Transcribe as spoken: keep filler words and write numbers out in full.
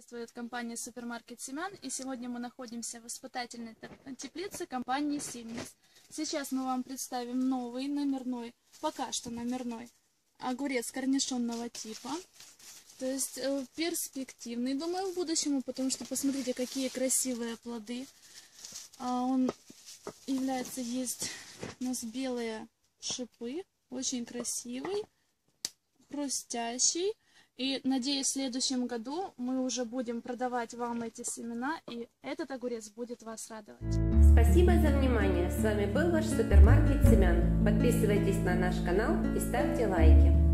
Приветствует компания Супермаркет Семян, и сегодня мы находимся в испытательной теплице компании Симмис. Сейчас мы вам представим новый номерной, пока что номерной, огурец корнишонного типа. То есть э, перспективный, думаю, в будущем, потому что посмотрите, какие красивые плоды. А он является, есть у нас белые шипы, очень красивый, хрустящий. И, надеюсь, в следующем году мы уже будем продавать вам эти семена, и этот огурец будет вас радовать. Спасибо за внимание. С вами был ваш Супермаркет Семян. Подписывайтесь на наш канал и ставьте лайки.